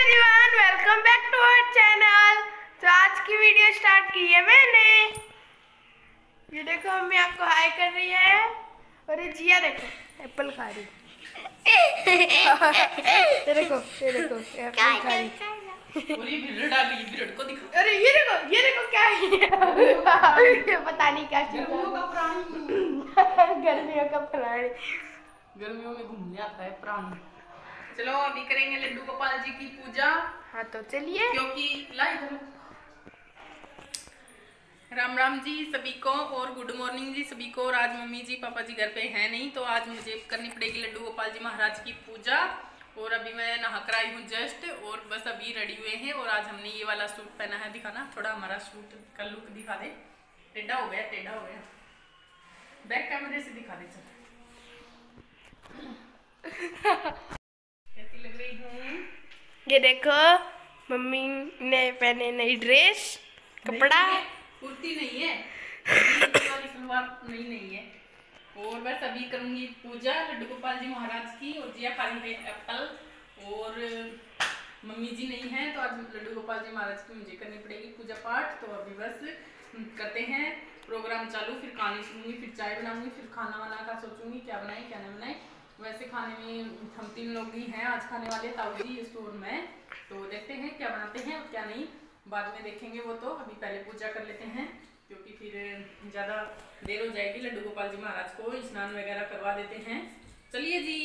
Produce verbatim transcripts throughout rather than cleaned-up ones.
Everyone, welcome back to our channel. तो आज की वीडियो स्टार्ट की है मैंने। ये देखो मम्मी आपको हाय कर रही है और ये जिया देखो एप्पल खा रही। ये देखो ये देखो एप्पल खा रही। को दिखा। अरे ये देखो ये देखो क्या है ये पता नहीं क्या गर्मियों का प्राणी। गर्मियों का प्राणी गर्मियों में घूमने आता है प्राणी। चलो अभी करेंगे लड्डू गोपाल जी की पूजा। हाँ तो चलिए। क्योंकि लाइव राम राम जी सभी को और गुड मॉर्निंग जी सभी को। और आज मम्मी जी पापा जी घर पे हैं नहीं, तो आज मुझे करनी पड़ेगी लड्डू गोपाल जी महाराज की पूजा। और अभी मैं नहा कर आई हूँ जस्ट, और बस अभी रेडी हुए हैं। और आज हमने ये वाला सूट पहना है, दिखाना थोड़ा हमारा सूट का लुक दिखा दे। टेढ़ा हो गया टेढ़ा हो गया, बैक कैमरे से दिखा दे। चल कैसी लग रही हूँ? ये देखो मम्मी ने पहने नई ड्रेस कपड़ा। कुर्ती नहीं है, सलवार नहीं नहीं है। और बस अभी करूंगी पूजा लड्डू गोपाल जी महाराज की। और जिया खा रही है एप्पल, और मम्मी जी नहीं है, तो आज लड्डू गोपाल जी महाराज की मुझे करनी पड़ेगी पूजा पाठ। तो अभी बस करते हैं प्रोग्राम चालू, फिर कहानी सुनूंगी, फिर चाय बनाऊंगी, फिर खाना वाना का सोचूंगी क्या बनाए क्या नहीं बनाए। वैसे खाने में हम तीन लोग ही हैं आज खाने वाले, ताऊ जी और मैं। तो देखते हैं क्या बनाते हैं और क्या नहीं, बाद में देखेंगे वो। तो अभी पहले पूजा कर लेते हैं, क्योंकि फिर ज़्यादा देर हो जाएगी। लड्डू गोपाल जी महाराज को स्नान वगैरह करवा देते हैं। चलिए जी।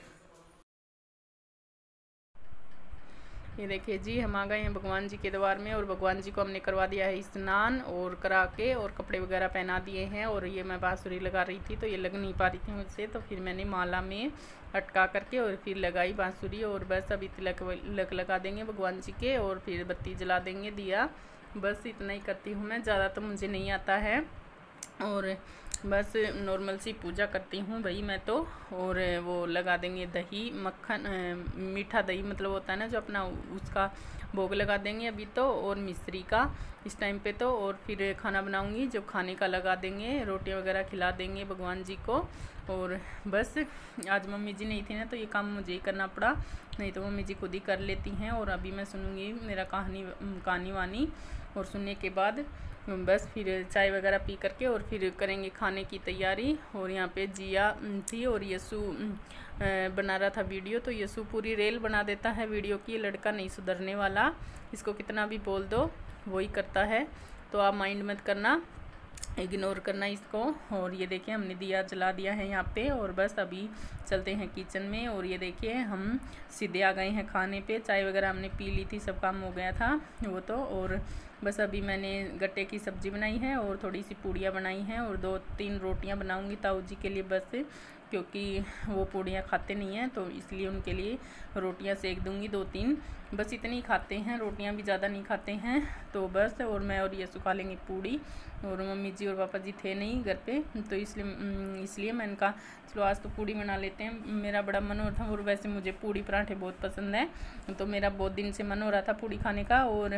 ये देखिए जी, हम आ गए हैं भगवान जी के द्वार में, और भगवान जी को हमने करवा दिया है स्नान और करा के, और कपड़े वगैरह पहना दिए हैं। और ये मैं बांसुरी लगा रही थी तो ये लग नहीं पा रही थी मुझसे, तो फिर मैंने माला में अटका करके और फिर लगाई बांसुरी। और बस अभी तिलक लग लगा देंगे भगवान जी के, और फिर बत्ती जला देंगे दिया। बस इतना ही करती हूँ मैं, ज़्यादा तो मुझे नहीं आता है। और बस नॉर्मल सी पूजा करती हूँ भाई मैं तो। और वो लगा देंगे दही मक्खन, मीठा दही मतलब होता है ना जो अपना, उसका भोग लगा देंगे अभी तो, और मिश्री का इस टाइम पे तो। और फिर खाना बनाऊंगी, जो खाने का लगा देंगे, रोटियां वगैरह खिला देंगे भगवान जी को। और बस आज मम्मी जी नहीं थी ना, तो ये काम मुझे ही करना पड़ा, नहीं तो मम्मी जी खुद ही कर लेती हैं। और अभी मैं सुनूंगी मेरा कहानी कहानी वानी, और सुनने के बाद बस फिर चाय वगैरह पी करके और फिर करेंगे खाने की तैयारी। और यहाँ पे जिया थी और यसु बना रहा था वीडियो, तो यसु पूरी रेल बना देता है वीडियो की। लड़का नहीं सुधरने वाला, इसको कितना भी बोल दो वही करता है, तो आप माइंड मत करना, इग्नोर करना इसको। और ये देखिए हमने दिया जला दिया है यहाँ पे, और बस अभी चलते हैं किचन में। और ये देखिए हम सीधे आ गए हैं खाने पे। चाय वगैरह हमने पी ली थी, सब काम हो गया था वो तो। और बस अभी मैंने गट्टे की सब्ज़ी बनाई है और थोड़ी सी पूड़ियाँ बनाई हैं, और दो तीन रोटियाँ बनाऊंगी ताऊ जी के लिए बस, क्योंकि वो पूड़ियाँ खाते नहीं हैं, तो इसलिए उनके लिए रोटियाँ सेक दूंगी दो तीन। बस इतनी ही खाते हैं, रोटियाँ भी ज़्यादा नहीं खाते हैं, तो बस। और मैं और ये सुखा लेंगे पूड़ी। और मम्मी जी और पापा जी थे नहीं घर पे, तो इसलिए इसलिए मैंने कहा चलो आज तो पूड़ी बना लेते हैं। मेरा बड़ा मन हो रहा था, और वैसे मुझे पूड़ी पराठे बहुत पसंद है, तो मेरा बहुत दिन से मन हो रहा था पूड़ी खाने का। और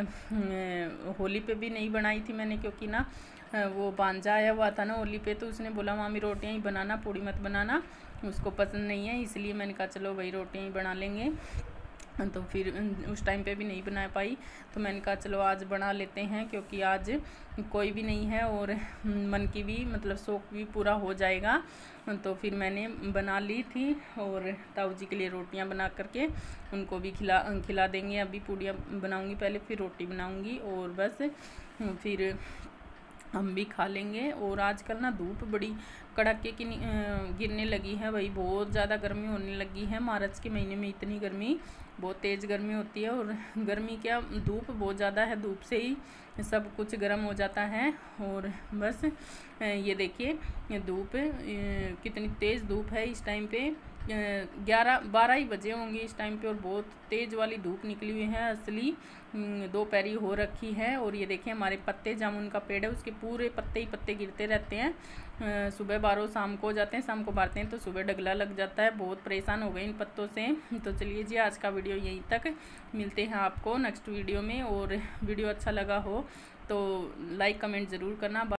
होली पे भी नहीं बनाई थी मैंने, क्योंकि ना वो भांजा आया हुआ था ना होली पे, तो उसने बोला मामी रोटियां ही बनाना, पूड़ी मत बनाना, उसको पसंद नहीं है। इसलिए मैंने कहा चलो भाई रोटियां ही बना लेंगे। तो फिर उस टाइम पे भी नहीं बना पाई, तो मैंने कहा चलो आज बना लेते हैं, क्योंकि आज कोई भी नहीं है और मन की भी मतलब शौक भी पूरा हो जाएगा। तो फिर मैंने बना ली थी, और ताऊ जी के लिए रोटियां बना करके उनको भी खिला खिला देंगे। अभी पूड़ियाँ बनाऊंगी पहले, फिर रोटी बनाऊंगी, और बस फिर हम भी खा लेंगे। और आजकल ना धूप बड़ी कड़ाके की गिरने लगी है भाई, बहुत ज़्यादा गर्मी होने लगी है। मार्च के महीने में इतनी गर्मी, बहुत तेज़ गर्मी होती है। और गर्मी क्या, धूप बहुत ज़्यादा है, धूप से ही सब कुछ गर्म हो जाता है। और बस ये देखिए धूप कितनी तेज़ धूप है इस टाइम पे, ग्यारह बारह ही बजे होंगे इस टाइम पे, और बहुत तेज़ वाली धूप निकली हुई है, असली दोपहरी हो रखी है। और ये देखिए हमारे पत्ते, जामुन का पेड़ है, उसके पूरे पत्ते ही पत्ते गिरते रहते हैं। सुबह बारो शाम को जाते हैं, शाम को बारते हैं, तो सुबह डगला लग जाता है। बहुत परेशान हो गए इन पत्तों से। तो चलिए जी आज का वीडियो यहीं तक, मिलते हैं आपको नेक्स्ट वीडियो में। और वीडियो अच्छा लगा हो तो लाइक कमेंट ज़रूर करना।